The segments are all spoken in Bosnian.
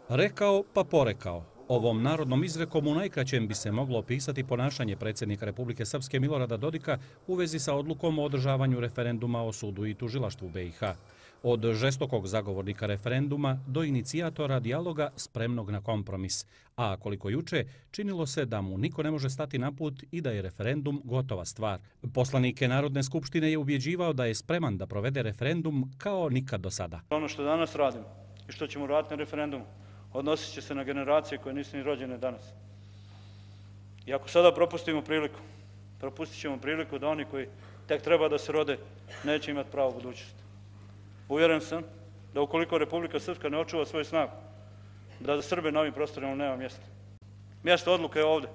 Rekao pa porekao. Ovom narodnom izrekom u najkraćem bi se moglo opisati ponašanje predsjednika Republike Srpske Milorada Dodika u vezi sa odlukom o održavanju referenduma o sudu i tužilaštvu BiH. Od žestokog zagovornika referenduma do inicijatora dijaloga spremnog na kompromis. A koliko juče, činilo se da mu niko ne može stati na put i da je referendum gotova stvar. Poslanike Narodne skupštine je ubjeđivao da je spreman da provede referendum kao nikad do sada. Ono što danas radimo i što ćemo raditi na referendumu odnosit će se na generacije koje nisu ni rođene danas. I ako sada propustit ćemo priliku da oni koji tek treba da se rode neće imati pravo budućnosti. Uvjeren sam da ukoliko Republika Srpska ne očuva svoju snagu, da za Srbe na ovim prostorima nema mjesta. Mjesto odluke je ovdje,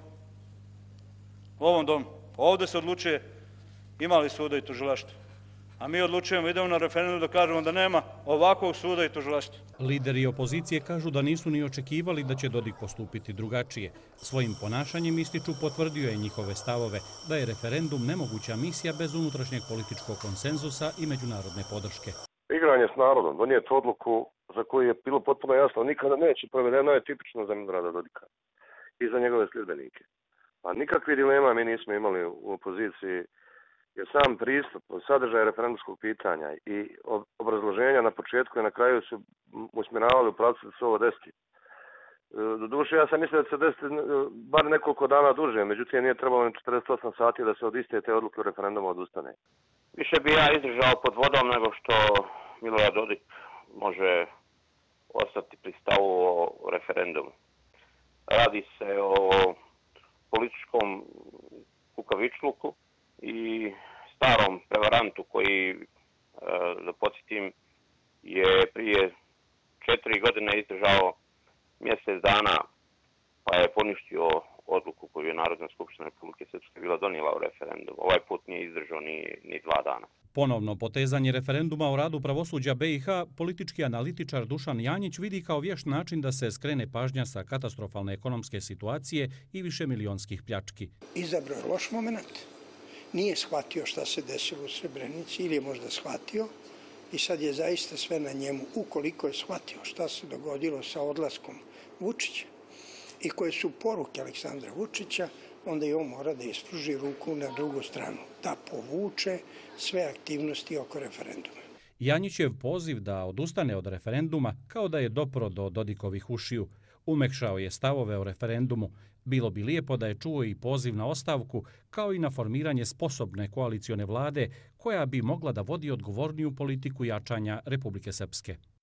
u ovom domu. Ovdje se odlučuje ima li suda i tužilaštva. A mi odlučujemo, idemo na referendum da kažemo da nema ovakvog suda i tužilaštva. Lideri opozicije kažu da nisu ni očekivali da će Dodik postupiti drugačije. Svojim ponašanjem ističu potvrdio je njihove stavove da je referendum nemoguća misija bez unutrašnjeg političkog konsenzusa i međunarodne podrške. Igranje s narodom, donijeti odluku za koju je bilo potpuno jasno nikada neće provedeno je tipično za Milorada Dodika i za njegove sljedbenike. A nikakve dilema mi nismo imali u opoziciji, jer sam pristup, sadržaj referendumskog pitanja i obrazloženja na početku i na kraju su usmjeravali u pravcu da se ovo desiti. Doduše, ja sam mislio da se desiti bar nekoliko dana duže, međutim nije trebalo ni 48 sati da se od iste te odluke o referendumu odustane. Više bi ja izdržao pod vodom nego što Milorad Dodik može ostati pri stavu o referendumu. Radi se o političkom kukavičluku i starom prevarantu koji, da podsjetim, je prije 4 godine izdržao mjesec dana pa je poništio odluku koju je Narodna skupština Republike Srpske bila donijela u referendumu. Ovaj put nije izdržao ni 2 dana. Ponovno potezanje referenduma o radu pravosuđa BiH politički analitičar Dušan Janjić vidi kao vješt način da se skrene pažnja sa katastrofalne ekonomske situacije i višemilionskih pljački. Izabrao je loš moment, nije shvatio šta se desilo u Srebrenici ili je možda shvatio i sad je zaista sve na njemu. Ukoliko je shvatio šta se dogodilo sa odlaskom Vučića i koje su poruke Aleksandra Vučića, onda i on mora da ispruži ruku na drugu stranu, da povuče sve aktivnosti oko referenduma. Janjićev poziv da odustane od referenduma kao da je dopro do Dodikovih ušiju. Umekšao je stavove o referendumu. Bilo bi lijepo da je čuo i poziv na ostavku, kao i na formiranje sposobne koalicione vlade koja bi mogla da vodi odgovorniju politiku jačanja Republike Srpske.